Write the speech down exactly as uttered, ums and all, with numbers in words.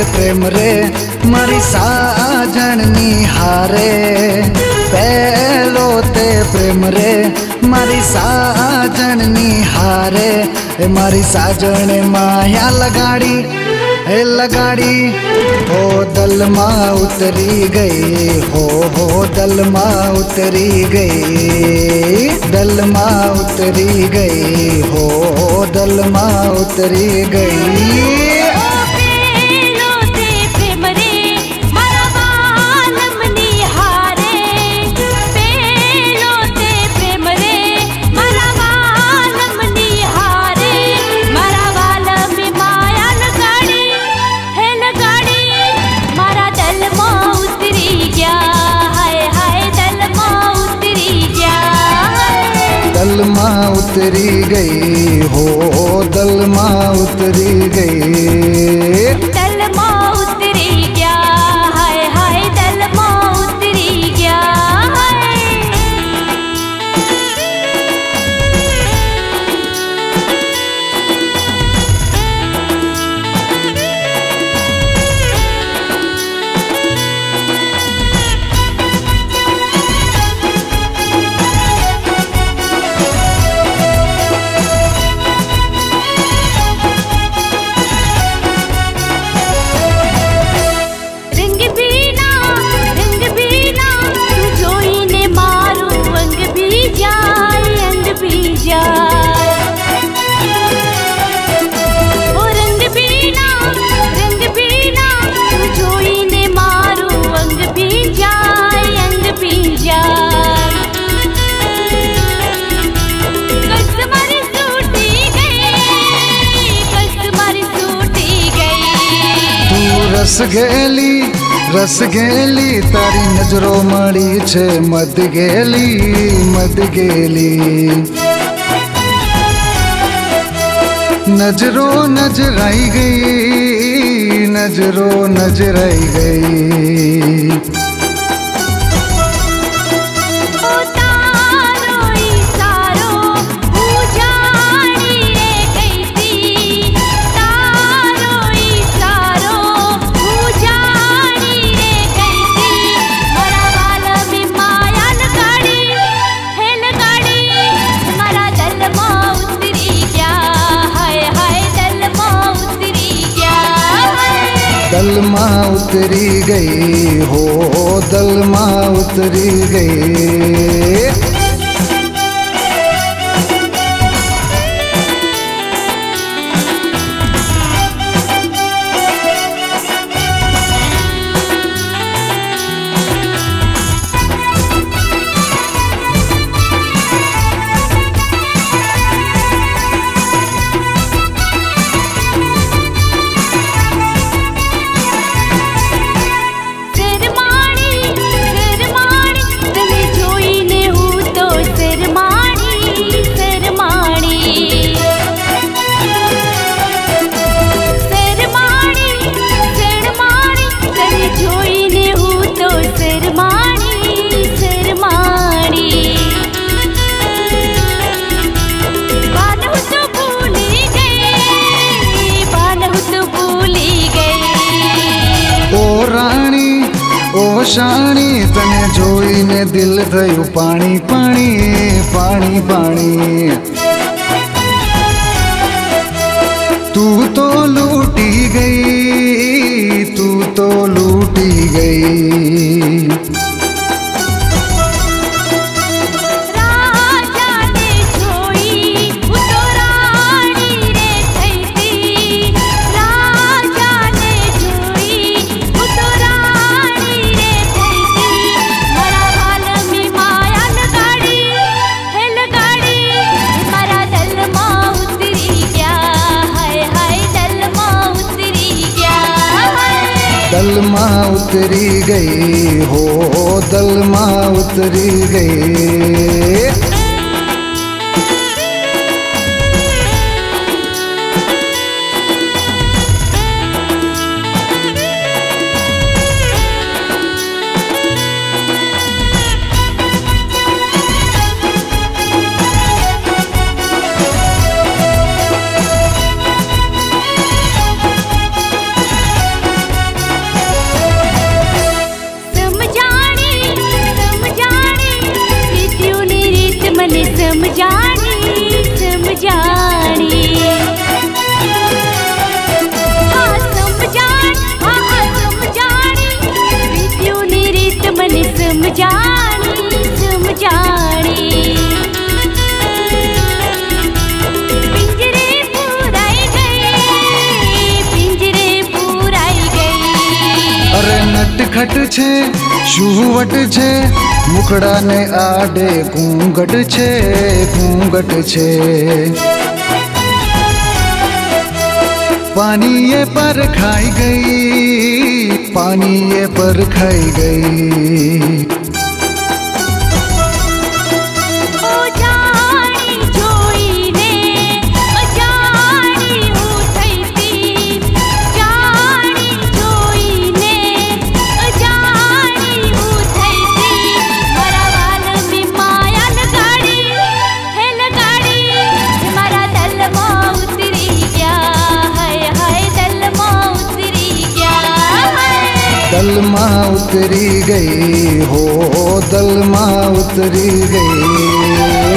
प्रेम रे मारी साजन निहारे पहलो ते प्रेम रे मारी साजन निहारे मारी साजन माया लगाड़ी ए लगाड़ी हो दल माँ उतरी गई हो हो दल माँ उतरी गई दल माँ उतरी गई हो दल माँ उतरी गई। दल माँ उतरी गई हो दल माँ उतरी गई दल माँ उतरी गया हाय हाय दल माँ उतरी गया रस गेली रस गेली तारी नजरों मળી છે મદ गेली मद गेली नजरों नजराई गई नजरों नजराई गई दल माँ उतरी गई हो दल माँ उतरी गई। ओ शाणी तने जोईने दिल थयुं पाणी पाणी पाणी पाणी तू तो लूटी गई तू तो लूटी गई। दल माँ उतरी गई हो दल माँ उतरी गई। નટખટ છે શુવટ છે મુખડાને આડે ઘૂંઘટ છે ઘૂંઘટ છે पानी पर खाई गई पानी पर खाई गई दल माँ उतरी गई हो दल माँ उतरी गई।